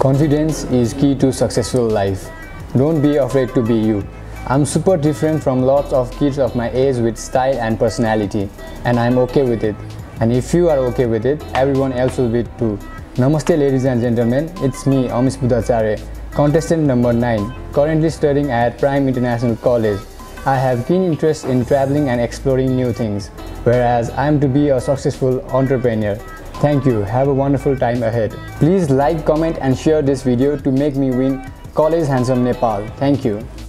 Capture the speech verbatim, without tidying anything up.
Confidence is key to successful life. Don't be afraid to be you. I'm super different from lots of kids of my age with style and personality, and I'm okay with it. And if you are okay with it, everyone else will be too. Namaste ladies and gentlemen, it's me Amish Buddhacharya, contestant number nine, currently studying at Prime International College. I have keen interest in traveling and exploring new things, whereas I am to be a successful entrepreneur. Thank you. Have a wonderful time ahead. Please like, comment and share this video to make me win College Handsome Nepal. Thank you.